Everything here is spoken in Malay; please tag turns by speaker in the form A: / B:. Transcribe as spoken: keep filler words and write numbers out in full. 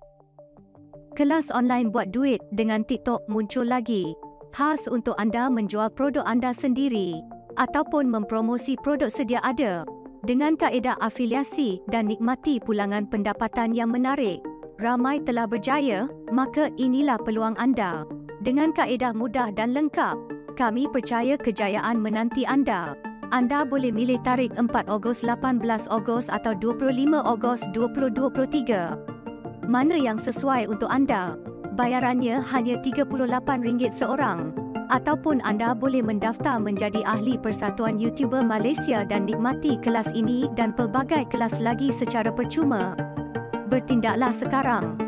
A: Kelas online buat duit dengan TikTok muncul lagi. Khas untuk anda menjual produk anda sendiri ataupun mempromosi produk sedia ada dengan kaedah afiliasi dan nikmati pulangan pendapatan yang menarik. Ramai telah berjaya, maka inilah peluang anda. Dengan kaedah mudah dan lengkap, kami percaya kejayaan menanti anda. Anda boleh milih tarikh empat Ogos, lapan belas Ogos atau dua puluh lima Ogos dua ribu dua puluh tiga. Mana yang sesuai untuk anda? Bayarannya hanya tiga puluh lapan ringgit seorang. Ataupun anda boleh mendaftar menjadi ahli Persatuan YouTuber Malaysia dan nikmati kelas ini dan pelbagai kelas lagi secara percuma. Bertindaklah sekarang.